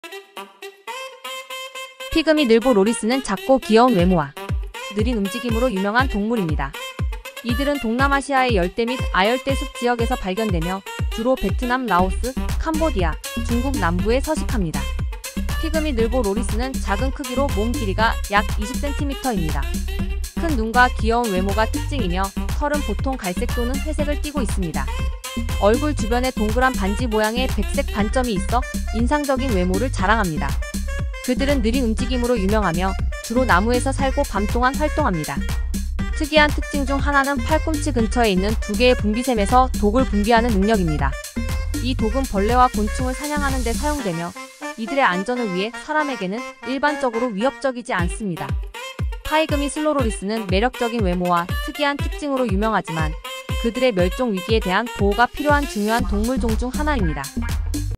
피그미 늘보 로리스는 작고 귀여운 외모와 느린 움직임으로 유명한 동물입니다. 이들은 동남아시아의 열대 및 아열대 숲 지역에서 발견되며 주로 베트남, 라오스, 캄보디아, 중국 남부에 서식합니다. 피그미 늘보 로리스는 작은 크기로 몸 길이가 약 20cm입니다. 큰 눈과 귀여운 외모가 특징이며 털은 보통 갈색 또는 회색을 띠고 있습니다. 얼굴 주변에 동그란 반지 모양의 백색 반점이 있어 인상적인 외모를 자랑합니다. 그들은 느린 움직임으로 유명하며 주로 나무에서 살고 밤 동안 활동합니다. 특이한 특징 중 하나는 팔꿈치 근처에 있는 두 개의 분비샘에서 독을 분비하는 능력입니다. 이 독은 벌레와 곤충을 사냥하는 데 사용되며 이들의 안전을 위해 사람에게는 일반적으로 위협적이지 않습니다. 파이그미 슬로로리스는 매력적인 외모와 특이한 특징으로 유명하지만 그들의 멸종 위기에 대한 보호가 필요한 중요한 동물종 중 하나입니다.